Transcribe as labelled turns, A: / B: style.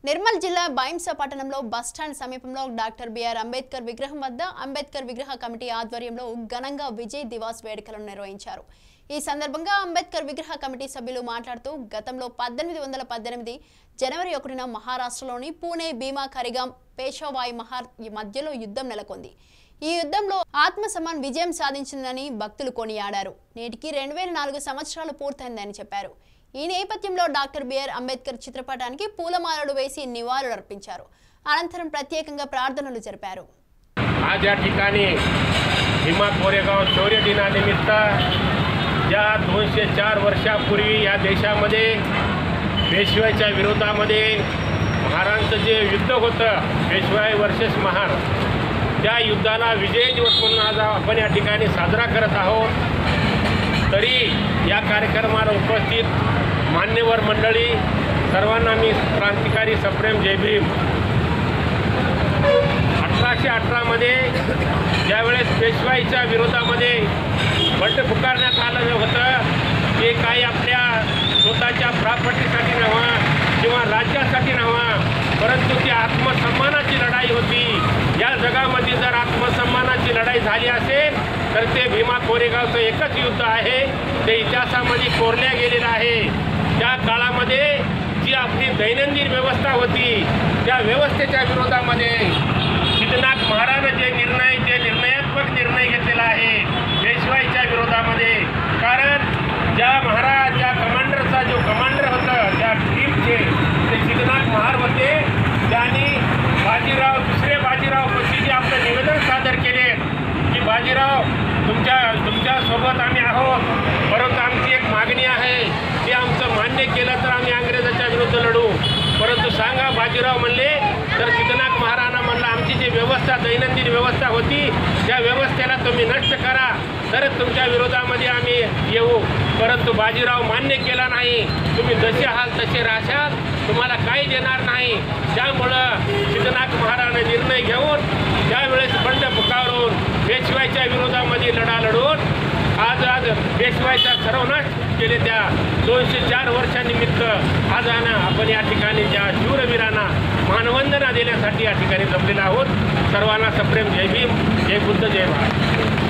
A: నిర్మల్ జిల్లా బైంస పట్టణంలో బస్టాండ్ సమీపంలో డాక్టర్ బిఆర్ అంబేద్కర్ విగ్రహం వద్ద అంబేద్కర్ విగ్రహ కమిటీ ఆధ్వర్యంలో ఘనంగా విజయ్ దివాస్ వేడుకలను నిర్వహించారు। ఈ సందర్భంగా అంబేద్కర్ విగ్రహ కమిటీ సభ్యులు మాట్లాడుతూ గతంలో 1818 జనవరి 1న మహారాష్ట్రలోని పూణే భీమా కరిగాం పేషవాయి మధ్యలో యుద్ధం నెలకొంది। ఈ యుద్ధంలో ఆత్మసమాన్ విజయం సాధించిందని భక్తులు కొనియాడారు। నేటికి 2004 సంవత్సరాలు పూర్తయిందని చెప్పారు। ఈ నేపథ్యంలో డాక్టర్ బిఆర్ అంబేద్కర్ చిత్రపటానికి పూలమాలలు వేసి నివాళులర్పించారు। అనంతరం ప్రత్యేకంగా ప్రార్థనలు జరిపారు।
B: आज या ठिकाणी भीमा कोरेगाव शौर्य दिनानिमित्त ज्या 204 वर्षापूर्वी या देशामध्ये पेशव्याच्या विरोधामध्ये महारांचं जे युद्ध होतं पेशवाई वर्सेस महार त्या युद्धाला विजय दिवस म्हणून आज आपण या ठिकाणी साजरा करत आहोत। तरी या कार्यक्रमाला उपस्थित मान्यवर मंडळी सर्वांना मी क्रांतिकारी सप्रेम जय भीम। 1818 मध्ये ज्यावेळेस पेशवाईच्या विरोधामध्ये बंड पुकारण्यात आलं होतं ते काही आपल्या स्वतःच्या प्रॉपर्टीसाठी नव्हे किंवा राज्यासाठी नव्हे परंतु ती आत्मसन्मानाची लढाई होती। या जगामध्ये जर आत्मसन्मानाची लढाई झाली असेल तर ते भीमा कोरेगावचं एकच युद्ध आहे, ते इतिहासामध्ये कोरल्या गेलेलं आहे। त्या काळामध्ये जी आपली दैनंदिन व्यवस्था होती त्या व्यवस्थेच्या विरोधामध्ये सिद्धनाथ महाराजांनी जे निर्णयात्मक निर्णय घेतलेला आहे पेशवाईच्या विरोधामध्ये। कारण ज्या महाराज ज्या कमांडरचा जो कमांडर होता त्या टीमचे ते सिद्धनाथ महार होते। त्यांनी बाजीराव दुसरे बाजीराव पशी जे आपलं निवेदन सादर केले की बाजीराव तुमच्या सोबत आम्ही आहोत, परंतु आमची एक मागणी आहे की आमचं मान्य केलं तर आम्ही इंग्रजांच्या विरुद्ध लढू। परंतु सांगा बाजीराव म्हणले तर सिद्धनाथ महाराजांना म्हणलं आमची जी व्यवस्था दैनंदिन व्यवस्था होती त्या व्यवस्थेला तुम्ही नष्ट करा तरच तुमच्या विरोधामध्ये आम्ही येऊ। परंतु बाजीराव मान्य केला नाही। तुम्ही जसे आहात तसे राहाल, तुम्हाला काही देणार नाही। त्यामुळं सिद्धनाथ महाराजांनी निर्णय घेऊन त्यावेळेस बंड पुकारून पेशवाईच्या विरोधामध्ये लढा लढून आज पेशवाईचा सर्वनाश केले। त्या 204 वर्षानिमित्त आज आपण या ठिकाणी ज्या शूरवीरांना मानवंदना देण्यासाठी या ठिकाणी जमलेलो आहोत। सर्वांना सप्रेम जय भीम, जय बुद्ध, जय भारत।